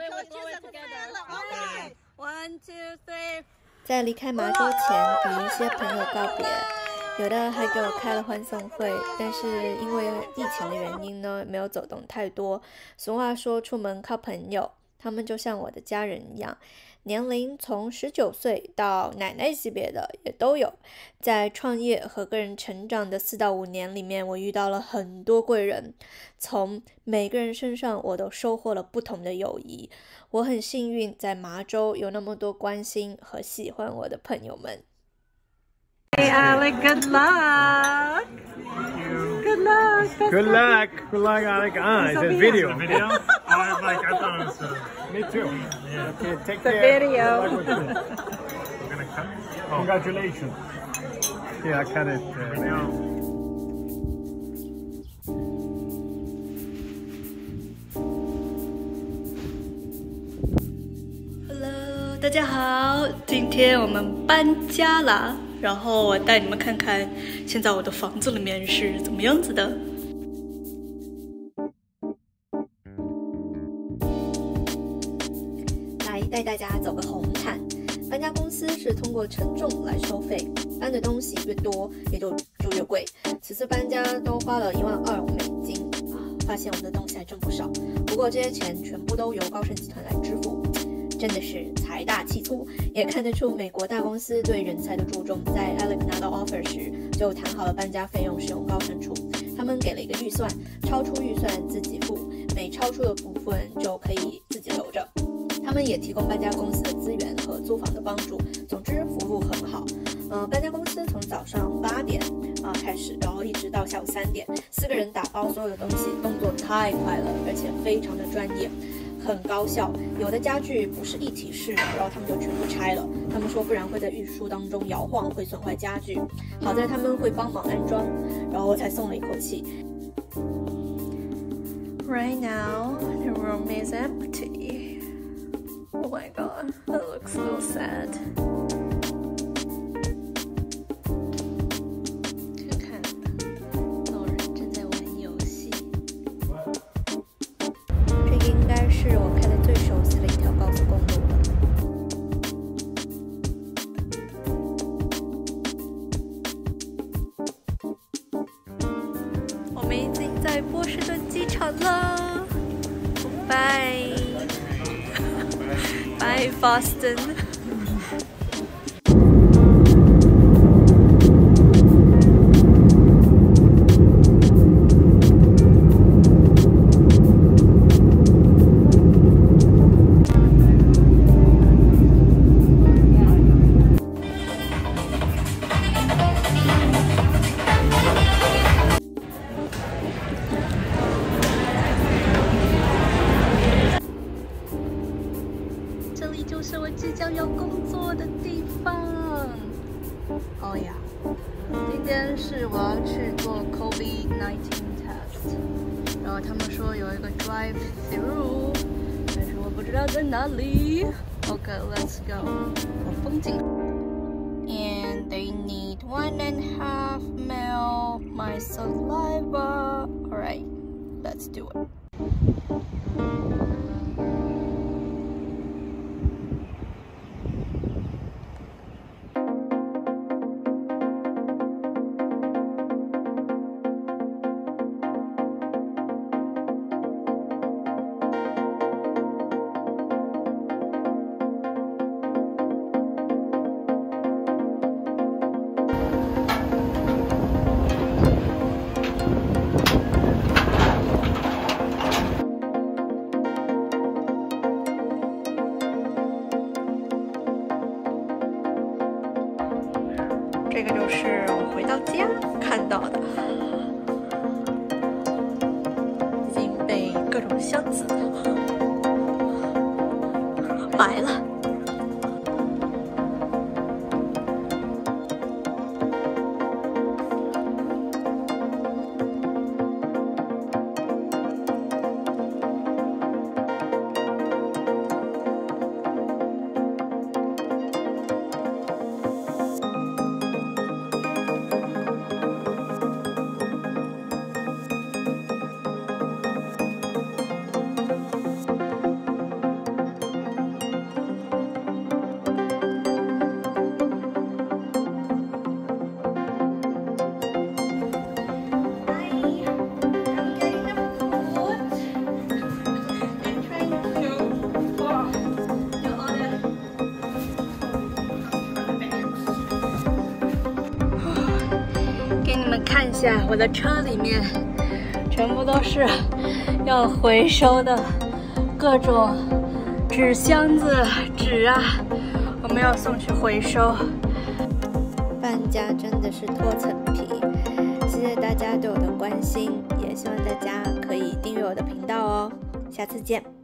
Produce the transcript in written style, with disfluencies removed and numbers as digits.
One, two, three。 在离开麻州前，与一些朋友告别，有的还给我开了欢送会，但是因为疫情的原因呢，没有走动太多。俗话说，出门靠朋友，他们就像我的家人一样，年龄从19岁到奶奶级别的也都有。在创业和个人成长的4到5年里面，我遇到了很多贵人，从每个人身上我都收获了不同的友谊。我很幸运，在麻州有那么多关心和喜欢我的朋友们。 Hey Alec, good luck. Good luck. Good luck. Good luck, Alec. It's a video. Video? I thought it was Me too. Yeah. Okay, take The care. video. Good luck with you. we're gonna cut. Congratulations. Yeah, I cut it. Video. Hello， 大家好，今天我们搬家啦，然后我带你们看看现在我的房子里面是怎么样子的。来带大家走个红毯。搬家公司是通过承重来收费，搬的东西越多也就越贵。此次搬家都花了12000美金啊，发现我们的东西还真不少。不过这些钱全部都由高盛集团来支付。真的是财大气粗，也看得出美国大公司对人才的注重。在 Alec 拿到 offer 时，就谈好了搬家费用是用高盛出，他们给了一个预算，超出预算自己付，每超出的部分就可以自己留着。他们也提供搬家公司的资源和租房的帮助，总之服务很好。搬家公司从早上8点开始，然后一直到下午3点，4个人打包所有的东西，动作太快了，而且非常的专业。很高效，有的家具不是一体式的，然后他们就全部拆了。他们说不然会在运输当中摇晃，会损坏家具。好在他们会帮忙安装，然后我才松了一口气。Right now, the room is empty. Oh my god, that looks so sad. 看看，老人正在玩游戏。这个应该是我开的最熟悉的一条高速公路了。我们已经在波士顿机场了，拜拜 Boston。这里就是我即将要工作的地方。哦呀，今天是我要去做 COVID-19 test， 然后他们说有一个 drive through， 但是我不知道在哪里。Okay, let's go。有风景。And they need 1.5 ml my saliva. Alright, let's do it.这个就是我回到家看到的，已经被各种箱子埋了。 看一下我的车里面，全部都是要回收的各种纸箱子、纸啊，我们要送去回收。 搬家真的是脱层皮，谢谢大家对我的关心，也希望大家可以订阅我的频道哦，下次见。